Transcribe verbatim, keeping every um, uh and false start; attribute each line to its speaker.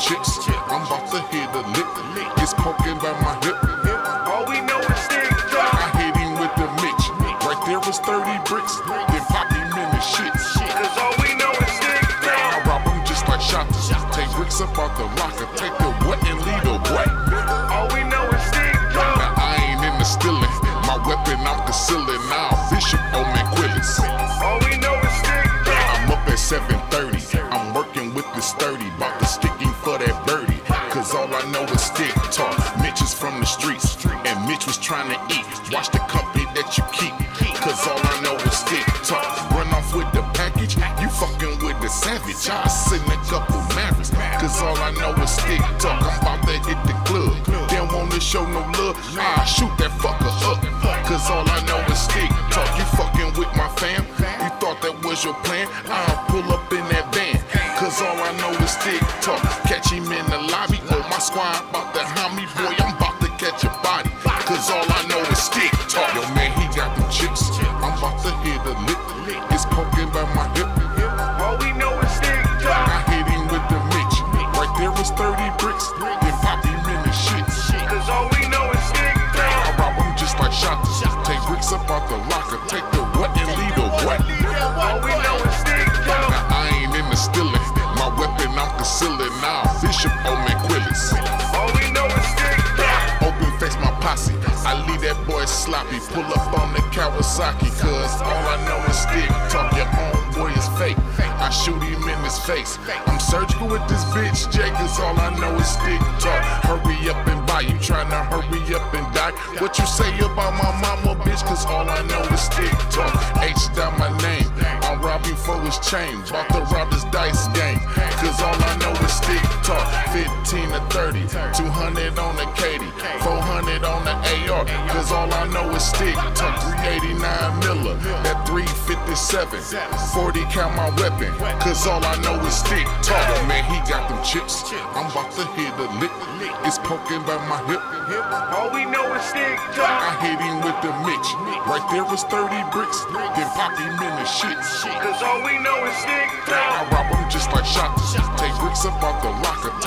Speaker 1: chips. I'm about to hit a lick. It's poking by my hip.
Speaker 2: All we know is stick drop.
Speaker 1: I hit him with the Mitch. Right there was thirty bricks. Then pop him in the shit.
Speaker 2: Cause all we know is stick drop.
Speaker 1: I rob him just like shotters. Take bricks up out the locker. Take the what and lead away.
Speaker 2: All we know is stick drop.
Speaker 1: Now I ain't in the stealing. My weapon I'm concealing. Now Bishop on McQuillis.
Speaker 2: All we know is stick drop.
Speaker 1: I'm up at seven thirty. I'm working with the sturdy. About to stick him for that birdie. Cause all I know is stick talk. Mitch is from the streets. And Mitch was trying to eat. Watch the company that you keep. Cause all I know is stick talk. Run off with the package. You fucking with the savage. I send a couple Mavericks. Cause all I know is stick talk. I'm about to hit the club. They don't wanna show no love. I shoot that fucker up. Cause all I know is stick talk. You fucking with my fam. You thought that was your plan. I'll pull up in that van. Cause all I know is stick talk. Catch him in the lobby. Oh, my squad about to hound me. Boy, I'm about to catch a body. Cause all I know is stick talk. Yo, man, he got them chips. I'm about to hit a lick. It's poking by my hip.
Speaker 2: All we know is stick drop.
Speaker 1: I hit him with the Mitch. Right there was thirty bricks. Then pop him in the shit.
Speaker 2: Cause all we know is stick
Speaker 1: I
Speaker 2: drop.
Speaker 1: rob him just like shotters. Take bricks up out the locker. Take the what and lead away.
Speaker 2: All we know is stick drop.
Speaker 1: Now I ain't in the stealing. My weapon I'm concealing. Now Bishop on McQuillis.
Speaker 2: All we know is stick drop.
Speaker 1: Open face my posse. I leave that boy sloppy. Pull up on the Kawasaki. Cause all I know is stick talk. Your homeboy is fake. I shoot him in his face. I'm surgical with this bitch, Jay. Cause all I know is stick talk. Hurry up and buy. You tryna hurry up and die. What you say about my mama, bitch? Cause all I know is stick talk. H down my name. I'm robbing for his chain. About to rob this dice game. Cause all I know is stick talk. fifteen to thirty. two hundred on the Katie. four hundred on the A R. Cause all I know is stick talk. three eighty-nine Miller. That three fifty-seven. forty count my weapon. Cause all I know is stick talk. Yo, man, he got them chips. I'm about to hit a lick. It's poking by my hip.
Speaker 2: All we know is stick
Speaker 1: I
Speaker 2: drop.
Speaker 1: hit him with the Mitch. Right there was thirty bricks. Then pop him in the shit.
Speaker 2: Cause all we know is stick
Speaker 1: I
Speaker 2: drop.
Speaker 1: rob him just like shotters. Take bricks up out the locker.